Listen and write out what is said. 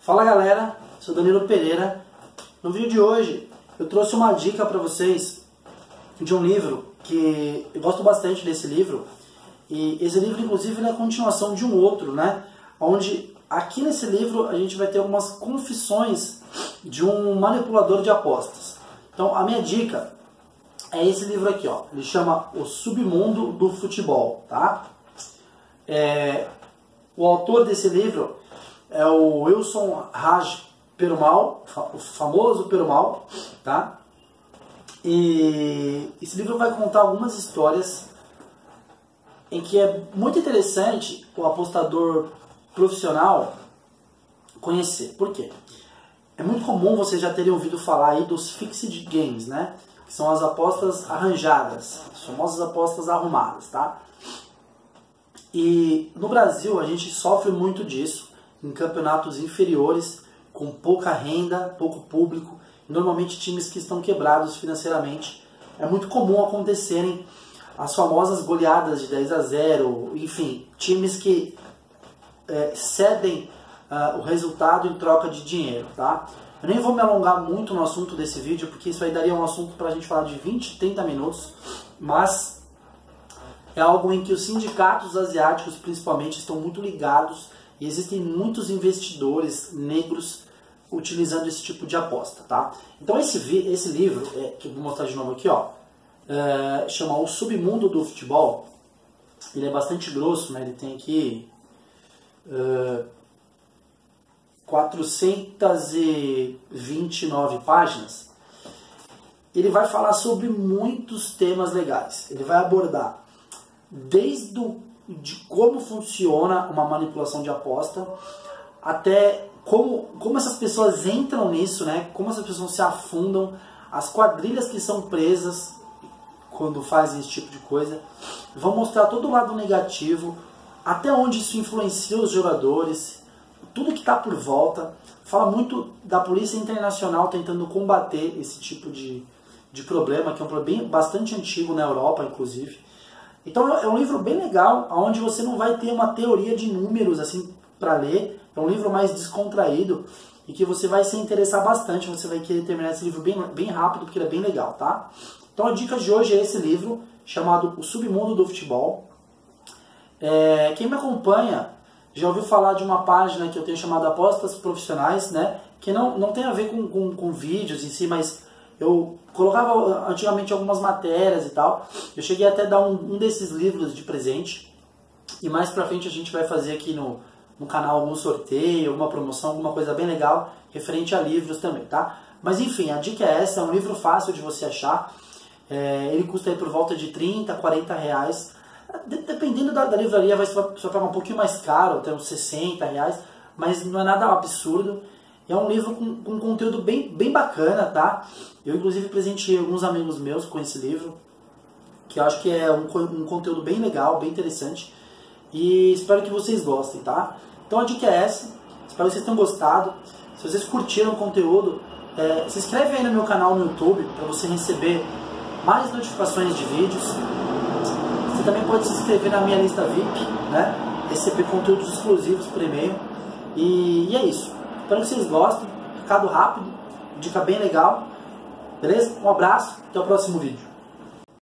Fala galera, sou Danilo Pereira. No vídeo de hoje eu trouxe uma dica para vocês de um livro que eu gosto bastante desse livro. E esse livro inclusive é a continuação de um outro, né? Onde aqui nesse livro a gente vai ter algumas confissões de um manipulador de apostas. Então a minha dica é esse livro aqui, ó. Ele chama O Submundo do Futebol, tá? O autor desse livro é o Wilson Raj Perumal, o famoso Perumal, tá? E esse livro vai contar algumas histórias em que é muito interessante o apostador profissional conhecer. Por quê? É muito comum vocês já terem ouvido falar aí dos fixed games, né? Que são as apostas arranjadas, as famosas apostas arrumadas, tá? E no Brasil a gente sofre muito disso em campeonatos inferiores, com pouca renda, pouco público, normalmente times que estão quebrados financeiramente. É muito comum acontecerem as famosas goleadas de 10-0, enfim, times que cedem o resultado em troca de dinheiro, tá? Eu nem vou me alongar muito no assunto desse vídeo, porque isso aí daria um assunto para a gente falar de 20, 30 minutos, mas é algo em que os sindicatos asiáticos principalmente estão muito ligados e existem muitos investidores negros utilizando esse tipo de aposta, tá? Então esse livro, que eu vou mostrar de novo aqui, ó, chama O Submundo do Futebol. Ele é bastante grosso, né? Ele tem aqui 429 páginas. Ele vai falar sobre muitos temas legais. Ele vai abordar desde de como funciona uma manipulação de aposta, até como essas pessoas entram nisso, né? Como essas pessoas se afundam, as quadrilhas que são presas quando fazem esse tipo de coisa. Vão mostrar todo o lado negativo, até onde isso influencia os jogadores, tudo que está por volta. Fala muito da Polícia Internacional tentando combater esse tipo de problema, que é um problema bastante antigo na Europa, inclusive. Então é um livro bem legal, onde você não vai ter uma teoria de números assim para ler. É um livro mais descontraído e que você vai se interessar bastante. Você vai querer terminar esse livro bem rápido, porque ele é bem legal, tá? Então a dica de hoje é esse livro, chamado O Submundo do Futebol. Quem me acompanha já ouviu falar de uma página que eu tenho chamada Apostas Profissionais, né? Que não tem a ver com vídeos em si, mas eu colocava antigamente algumas matérias e tal. Eu cheguei até a dar um desses livros de presente. E mais pra frente a gente vai fazer aqui no canal algum sorteio, alguma promoção, alguma coisa bem legal referente a livros também, tá? Mas enfim, a dica é essa, é um livro fácil de você achar. Ele custa aí por volta de 30, 40 reais. Dependendo da livraria, você vai pagar um pouquinho mais caro, até uns 60 reais, mas não é nada absurdo. É um livro com conteúdo bem bacana, tá? Eu inclusive presenteei alguns amigos meus com esse livro, que eu acho que é um conteúdo bem legal, bem interessante. E espero que vocês gostem, tá? Então a dica é essa, espero que vocês tenham gostado. Se vocês curtiram o conteúdo, se inscreve aí no meu canal no YouTube para você receber mais notificações de vídeos. Você também pode se inscrever na minha lista VIP, né? Receber conteúdos exclusivos por e-mail. E é isso. Espero que vocês gostem. Recado rápido, dica bem legal. Beleza? Um abraço, até o próximo vídeo.